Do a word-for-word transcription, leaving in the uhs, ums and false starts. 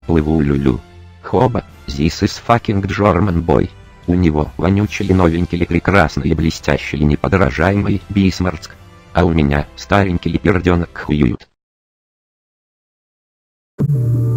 Плыву люлю. Хоба, this is fucking German boy. У него вонючий новенький ли прекрасный и блестящий ли неподражаемый Бисмарцк. А у меня старенький ли перденок хуют.